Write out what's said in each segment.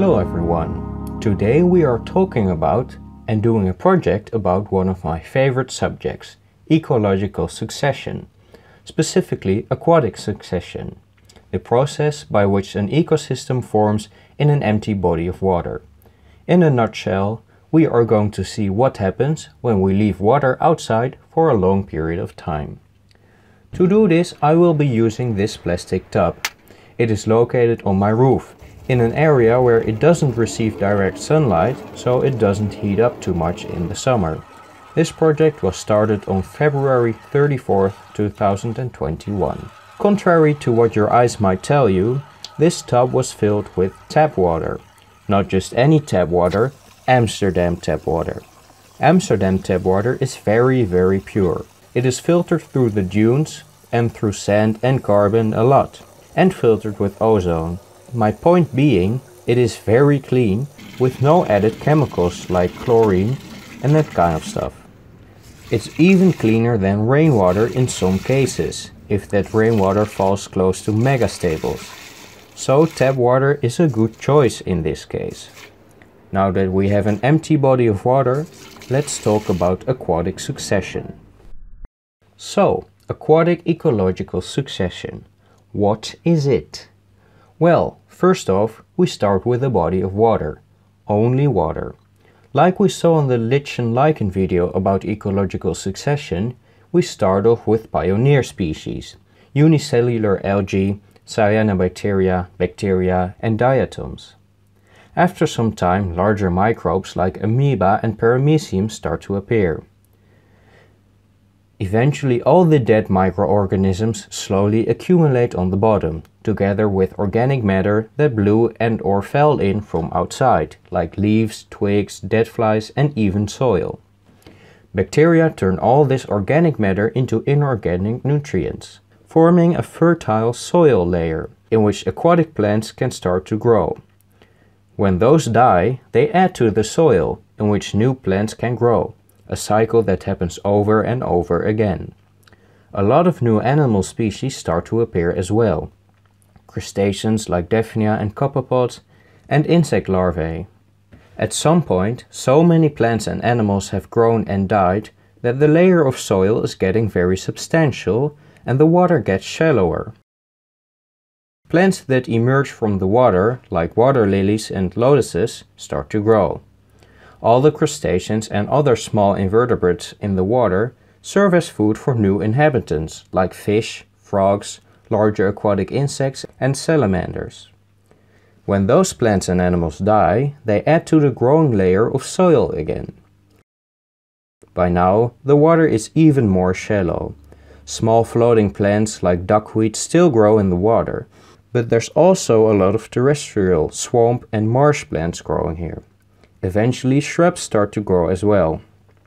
Hello everyone! Today we are talking about and doing a project about one of my favorite subjects, ecological succession, specifically aquatic succession, the process by which an ecosystem forms in an empty body of water. In a nutshell, we are going to see what happens when we leave water outside for a long period of time. To do this, I will be using this plastic tub. It is located on my roof, in an area where it doesn't receive direct sunlight, so it doesn't heat up too much in the summer. This project was started on February 34th, 2021. Contrary to what your eyes might tell you, this tub was filled with tap water. Not just any tap water, Amsterdam tap water. Amsterdam tap water is very pure. It is filtered through the dunes and through sand and carbon a lot, and filtered with ozone. My point being, it is very clean, with no added chemicals like chlorine and that kind of stuff. It's even cleaner than rainwater in some cases, if that rainwater falls close to megastables. So tap water is a good choice in this case. Now that we have an empty body of water, let's talk about aquatic succession. So, aquatic ecological succession. What is it? Well, first off, we start with a body of water. Only water. Like we saw in the lichen lichen video about ecological succession, we start off with pioneer species, unicellular algae, cyanobacteria, bacteria and diatoms. After some time, larger microbes like amoeba and paramecium start to appear. Eventually all the dead microorganisms slowly accumulate on the bottom, together with organic matter that blew and or fell in from outside, like leaves, twigs, dead flies and even soil. Bacteria turn all this organic matter into inorganic nutrients, forming a fertile soil layer, in which aquatic plants can start to grow. When those die, they add to the soil, in which new plants can grow. A cycle that happens over and over again. A lot of new animal species start to appear as well. Crustaceans like Daphnia and copepods, and insect larvae. At some point, so many plants and animals have grown and died that the layer of soil is getting very substantial and the water gets shallower. Plants that emerge from the water, like water lilies and lotuses, start to grow. All the crustaceans and other small invertebrates in the water serve as food for new inhabitants, like fish, frogs, larger aquatic insects and salamanders. When those plants and animals die, they add to the growing layer of soil again. By now, the water is even more shallow. Small floating plants like duckweed still grow in the water, but there's also a lot of terrestrial, swamp and marsh plants growing here. Eventually shrubs start to grow as well.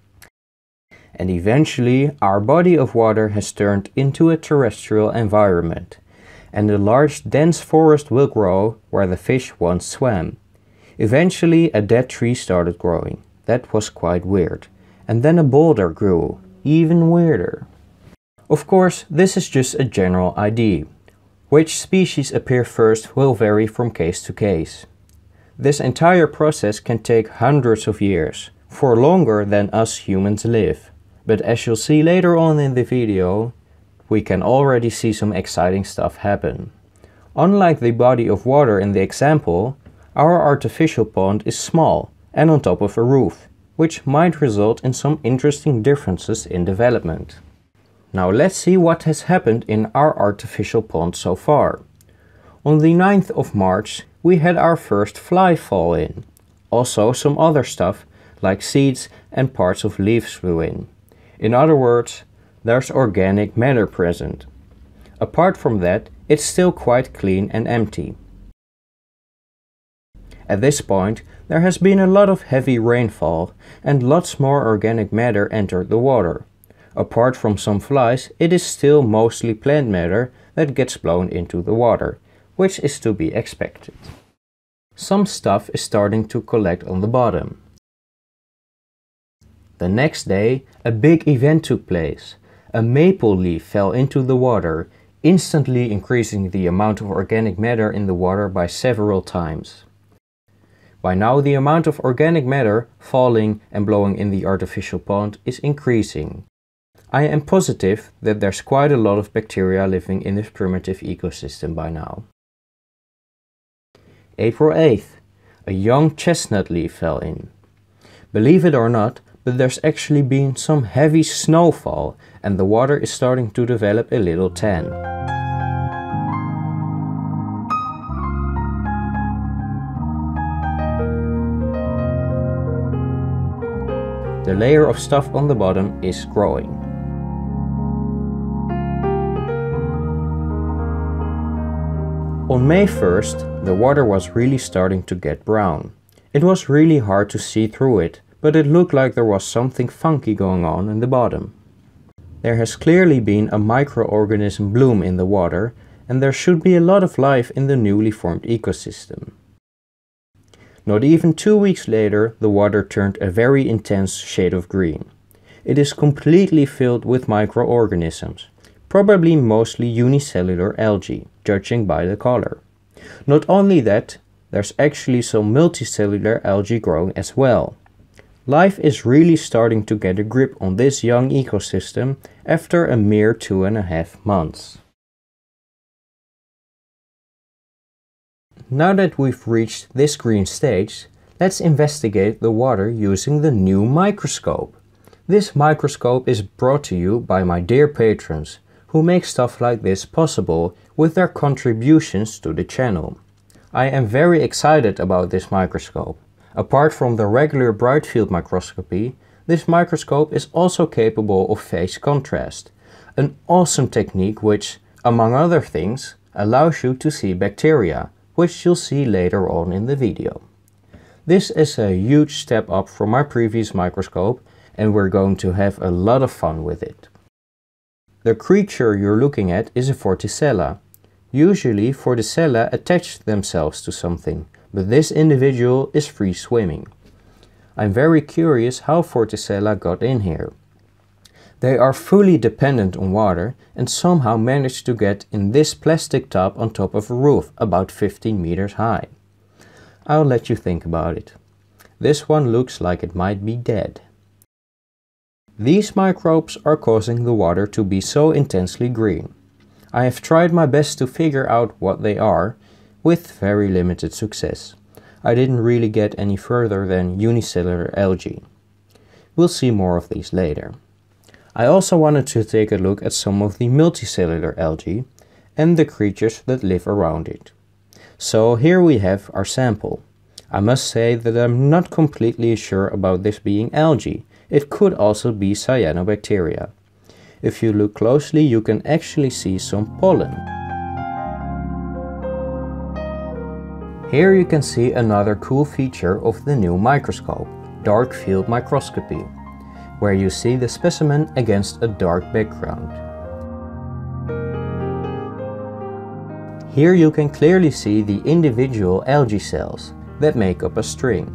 And eventually our body of water has turned into a terrestrial environment, and a large dense forest will grow where the fish once swam. Eventually a dead tree started growing. That was quite weird. And then a boulder grew. Even weirder. Of course, this is just a general idea. Which species appear first will vary from case to case. This entire process can take hundreds of years, for longer than us humans live. But as you'll see later on in the video, we can already see some exciting stuff happen. Unlike the body of water in the example, our artificial pond is small and on top of a roof, which might result in some interesting differences in development. Now let's see what has happened in our artificial pond so far. On the 9th of March, we had our first fly fall in. Also some other stuff, like seeds and parts of leaves flew in. In other words, there's organic matter present. Apart from that, it's still quite clean and empty. At this point, there has been a lot of heavy rainfall and lots more organic matter entered the water. Apart from some flies, it is still mostly plant matter that gets blown into the water, which is to be expected. Some stuff is starting to collect on the bottom. The next day, a big event took place. A maple leaf fell into the water, instantly increasing the amount of organic matter in the water by several times. By now the amount of organic matter falling and blowing in the artificial pond is increasing. I am positive that there's quite a lot of bacteria living in this primitive ecosystem by now. April 8th. A young chestnut leaf fell in. Believe it or not, but there's actually been some heavy snowfall and the water is starting to develop a little tan. The layer of stuff on the bottom is growing. On May 1st, the water was really starting to get brown. It was really hard to see through it, but it looked like there was something funky going on in the bottom. There has clearly been a microorganism bloom in the water, and there should be a lot of life in the newly formed ecosystem. Not even 2 weeks later, the water turned a very intense shade of green. It is completely filled with microorganisms, probably mostly unicellular algae, judging by the color. Not only that, there's actually some multicellular algae growing as well. Life is really starting to get a grip on this young ecosystem after a mere 2.5 months. Now that we've reached this green stage, let's investigate the water using the new microscope. This microscope is brought to you by my dear patrons, who make stuff like this possible with their contributions to the channel. I am very excited about this microscope. Apart from the regular bright field microscopy, this microscope is also capable of phase contrast, an awesome technique which, among other things, allows you to see bacteria, which you'll see later on in the video. This is a huge step up from my previous microscope and we're going to have a lot of fun with it. The creature you're looking at is a Vorticella. Usually Vorticella attach themselves to something, but this individual is free swimming. I'm very curious how Vorticella got in here. They are fully dependent on water and somehow managed to get in this plastic tub on top of a roof about 15 meters high. I'll let you think about it. This one looks like it might be dead. These microbes are causing the water to be so intensely green. I have tried my best to figure out what they are, with very limited success. I didn't really get any further than unicellular algae. We'll see more of these later. I also wanted to take a look at some of the multicellular algae and the creatures that live around it. So here we have our sample. I must say that I'm not completely sure about this being algae. It could also be cyanobacteria. If you look closely, you can actually see some pollen. Here you can see another cool feature of the new microscope, dark field microscopy, where you see the specimen against a dark background. Here you can clearly see the individual algae cells that make up a string.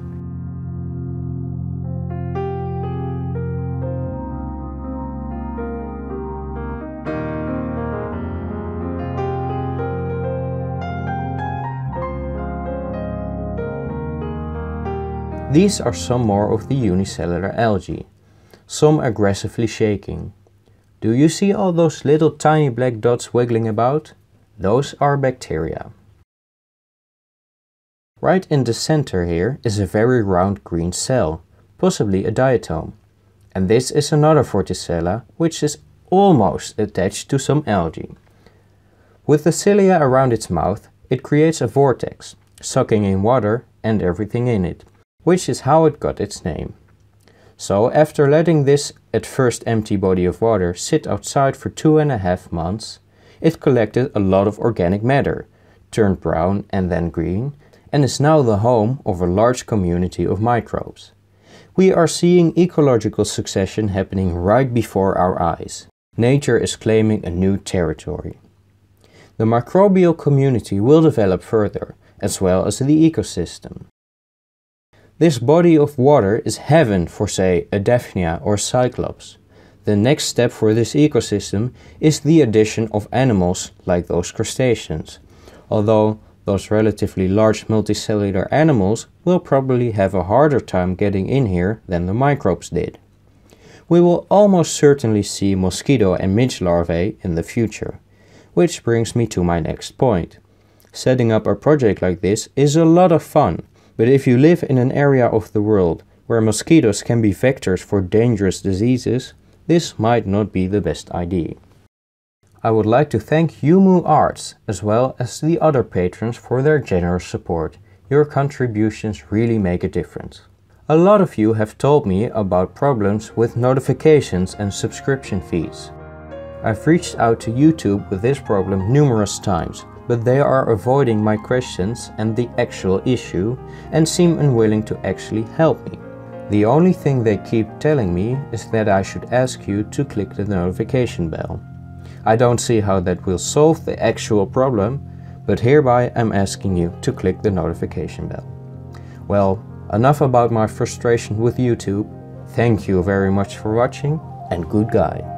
These are some more of the unicellular algae, some aggressively shaking. Do you see all those little tiny black dots wiggling about? Those are bacteria. Right in the center here is a very round green cell, possibly a diatom. And this is another Vorticella, which is almost attached to some algae. With the cilia around its mouth, it creates a vortex, sucking in water and everything in it, which is how it got its name. So after letting this at first empty body of water sit outside for 2.5 months, it collected a lot of organic matter, turned brown and then green, and is now the home of a large community of microbes. We are seeing ecological succession happening right before our eyes. Nature is claiming a new territory. The microbial community will develop further, as well as the ecosystem. This body of water is heaven for, say, a Daphnia or Cyclops. The next step for this ecosystem is the addition of animals like those crustaceans, although Those relatively large multicellular animals will probably have a harder time getting in here than the microbes did. We will almost certainly see mosquito and midge larvae in the future, which brings me to my next point. Setting up a project like this is a lot of fun, but if you live in an area of the world where mosquitoes can be vectors for dangerous diseases, this might not be the best idea. I would like to thank Yumu Arts as well as the other patrons for their generous support. Your contributions really make a difference. A lot of you have told me about problems with notifications and subscription feeds. I've reached out to YouTube with this problem numerous times, but they are avoiding my questions and the actual issue and seem unwilling to actually help me. The only thing they keep telling me is that I should ask you to click the notification bell. I don't see how that will solve the actual problem, but hereby I'm asking you to click the notification bell. Well, enough about my frustration with YouTube. Thank you very much for watching and good guy.